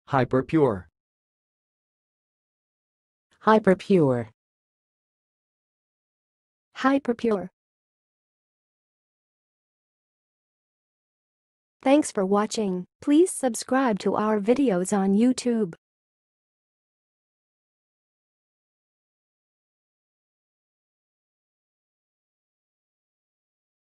HYPERPURE. HYPERPURE. HYPERPURE. Thanks for watching. Please subscribe to our videos on YouTube.